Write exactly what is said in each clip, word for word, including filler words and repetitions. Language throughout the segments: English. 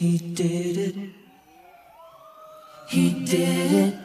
He did it. He did it.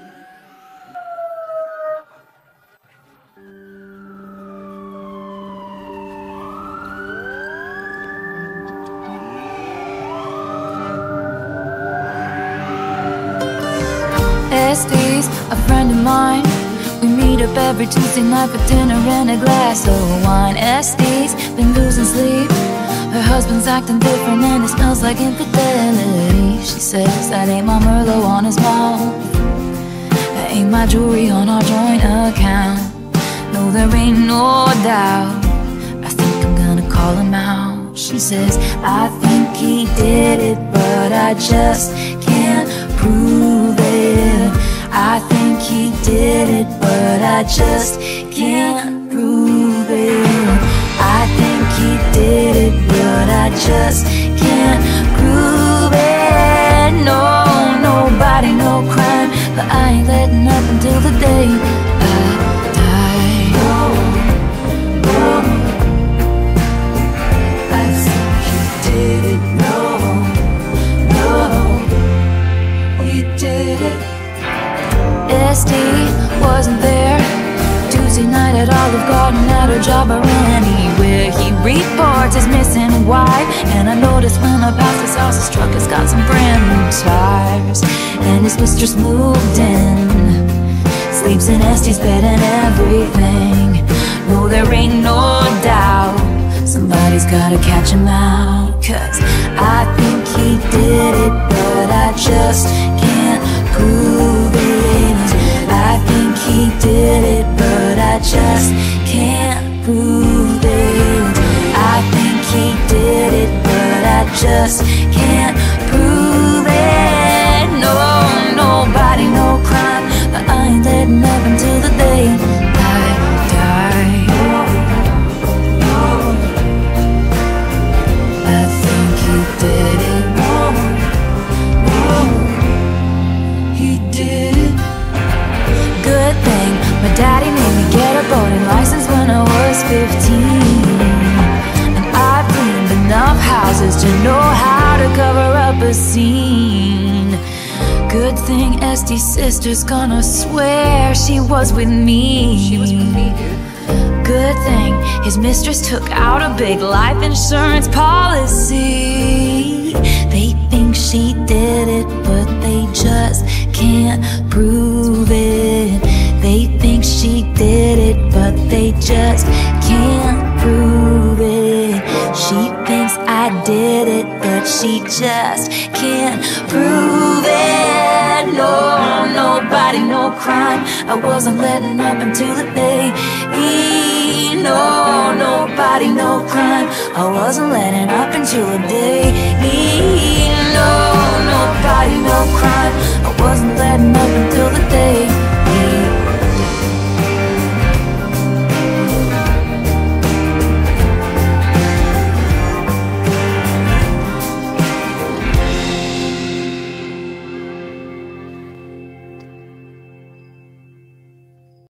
Estes, a friend of mine. We meet up every Tuesday night for dinner and a glass of wine. Estes been losing sleep. Her husband's acting different and it smells like infidelity. She says that ain't my Merlot on his mouth, that ain't my jewelry on our joint account. No, there ain't no doubt. I think I'm gonna call him out. She says, I think he did it, but I just can't prove it. I think he did it, but I just can't prove it. I think he did it, but I just can't prove it. No, nobody, no crime, but I ain't letting up until the day I die. No, no, I think he did it. No, no, he did it. S D wasn't there Tuesday night at Olive Garden, at her job or anywhere. He reports his missing wife, and I noticed when I passed his house, his truck has got some brand new tires, and his mistress moved in, sleeps in Estes bed and everything. No, there ain't no doubt, somebody's gotta catch him out, 'cause I think he did it, but I just can't prove it. I think he did it, but I just can't prove it. I think he did it, but I just can't prove it. No, nobody, no crime, but I ain't letting up until the day I die. I think he did it. He did it. Good thing my daddy made me get a boating license when I was fifteen, and I've cleaned enough houses to know how to cover up a scene. Good thing Estes' sister's gonna swear she was with me. She was with me. Good thing his mistress took out a big life insurance policy. They think she did it, but they just can't prove it. They think she did it, but they just can't prove it. She thinks I did it, but she just can't prove it. No, nobody, no crime, I wasn't letting up until the day. No, nobody, no crime, I wasn't letting up until the day. No.